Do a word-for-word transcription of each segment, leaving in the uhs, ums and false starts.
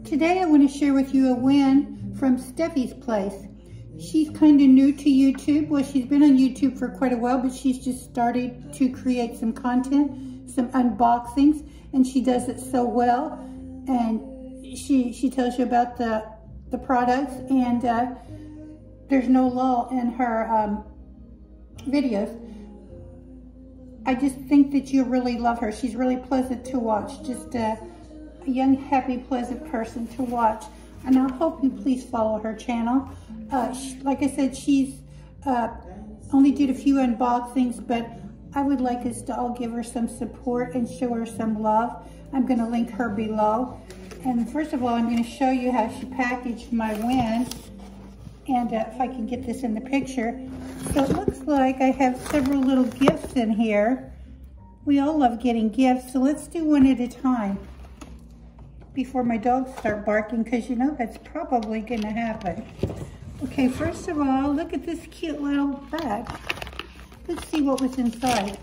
Today I want to share with you a win from Steffi's place. She's kind of new to YouTube. Well, she's been on YouTube for quite a while, but she's just started to create some content, some unboxings, and she does it so well. And she she tells you about the, the products, and uh, there's no lull in her um, videos. I just think that you really love her. She's really pleasant to watch. Just uh, a young, happy, pleasant person to watch. And I hope you please follow her channel. Uh, she, like I said, she's uh, only did a few unboxings, but I would like us to all give her some support and show her some love. I'm going to link her below. And first of all, I'm going to show you how she packaged my win. And uh, if I can get this in the picture. So it looks like I have several little gifts in here. We all love getting gifts, so let's do one at a time before my dogs start barking, because you know that's probably going to happen. Okay, first of all, look at this cute little bag. Let's see what was inside.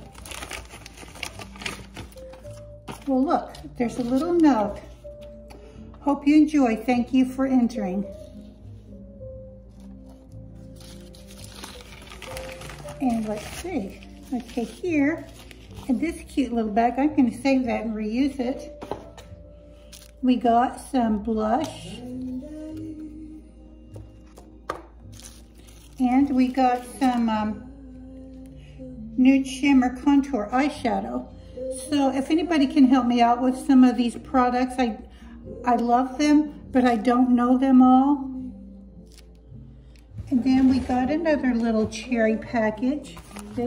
Well, look, there's a little note. Hope you enjoy. Thank you for entering. And let's see. Okay, here, in this cute little bag, I'm going to save that and reuse it. We got some blush. And we got some um, nude shimmer contour eyeshadow. So if anybody can help me out with some of these products, I, I love them, but I don't know them all. And then we got another little cherry package. See?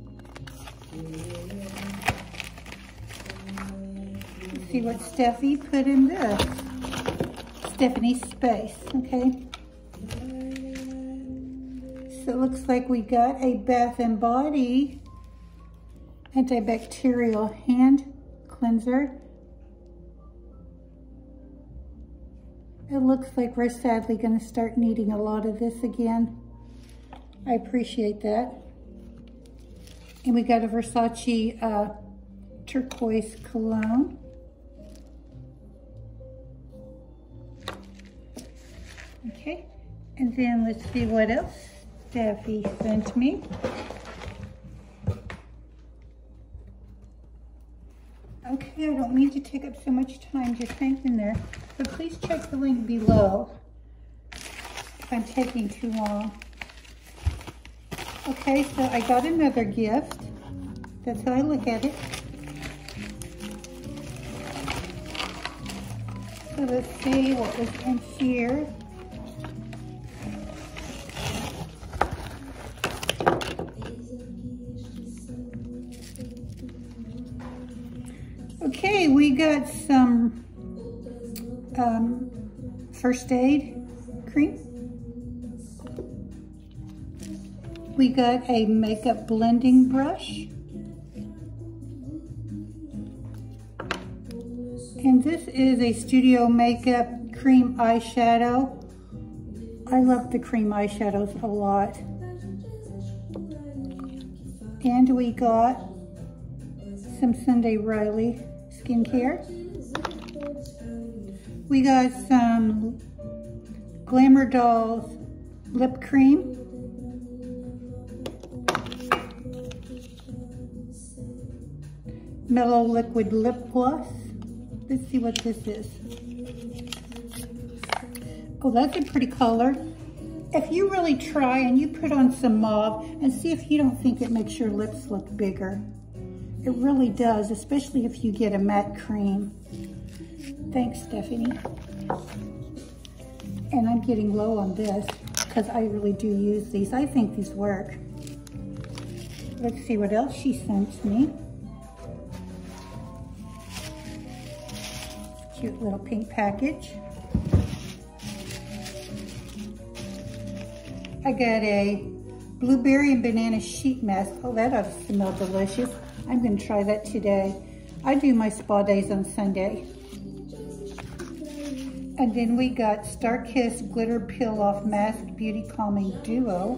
Let's see what Steffi put in this. Stephanie's space, okay? So it looks like we got a Bath and Body antibacterial hand cleanser. It looks like we're sadly going to start needing a lot of this again. I appreciate that. And we got a Versace uh, turquoise cologne. Okay, and then let's see what else Steffi sent me. Okay, I don't mean to take up so much time just hanging there, but please check the link below if I'm taking too long. Okay, so I got another gift. That's how I look at it. So let's see what was in here. Okay, we got some um, first aid cream. We got a makeup blending brush. And this is a Studio Makeup cream eyeshadow. I love the cream eyeshadows a lot. And we got some Sunday Riley skincare. We got some Glamour Dolls lip cream. Mellow liquid lip gloss. Let's see what this is. Oh, that's a pretty color. If you really try and you put on some mauve and see if you don't think it makes your lips look bigger. It really does, especially if you get a matte cream. Thanks, Stephanie. And I'm getting low on this because I really do use these. I think these work. Let's see what else she sent me. Cute little pink package. I got a blueberry and banana sheet mask. Oh, that ought to smell delicious. I'm going to try that today. I do my spa days on Sunday. And then we got Star Kiss Glitter Peel Off Mask Beauty Calming Duo.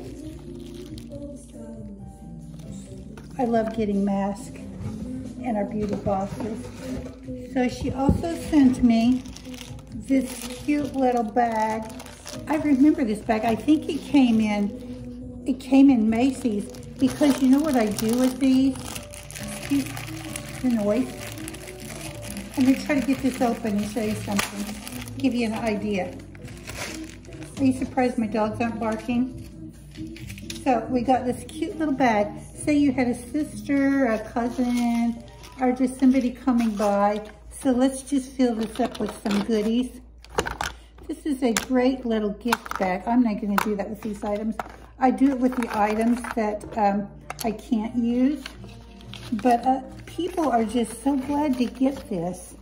I love getting masks in our beauty boxes. So she also sent me this cute little bag. I remember this bag. I think it came in, it came in Macy's, because you know what I do with these? Excuse the noise. I'm gonna try to get this open and show you something, give you an idea. Are you surprised my dogs aren't barking? So we got this cute little bag. Say you had a sister, a cousin, or just somebody coming by. So let's just fill this up with some goodies. This is a great little gift bag. I'm not gonna do that with these items. I do it with the items that um, I can't use. But uh, people are just so glad to get this.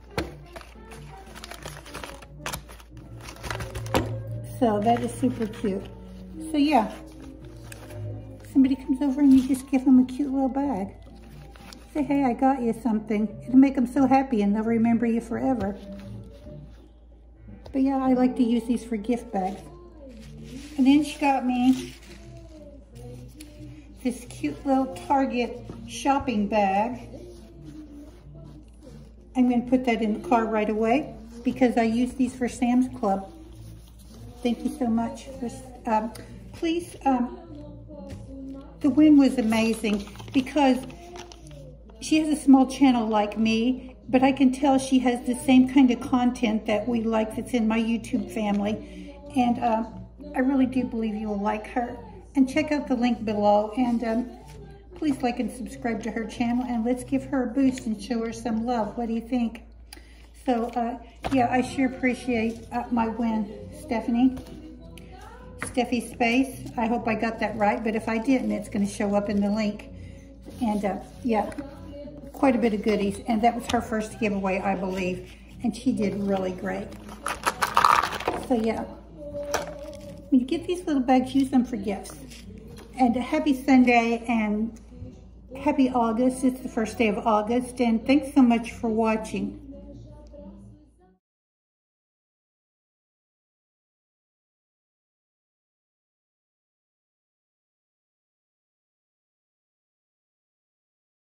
So that is super cute. So yeah, somebody comes over and you just give them a cute little bag. Say, hey, I got you something. It'll make them so happy and they'll remember you forever. But yeah, I like to use these for gift bags. And then she got me this cute little Target shopping bag. I'm going to put that in the car right away because I use these for Sam's Club. Thank you so much. For, um, please, um, the win was amazing because she has a small channel like me, but I can tell she has the same kind of content that we like that's in my YouTube family. And uh, I really do believe you will like her. And check out the link below. And um, please like and subscribe to her channel. And let's give her a boost and show her some love. What do you think? So, uh, yeah, I sure appreciate uh, my win, Stephanie. Steffi Space. I hope I got that right. But if I didn't, it's going to show up in the link. And, uh, yeah, quite a bit of goodies. And that was her first giveaway, I believe. And she did really great. So, yeah. When you get these little bags, use them for gifts. And happy Sunday and happy August. It's the first day of August. And thanks so much for watching.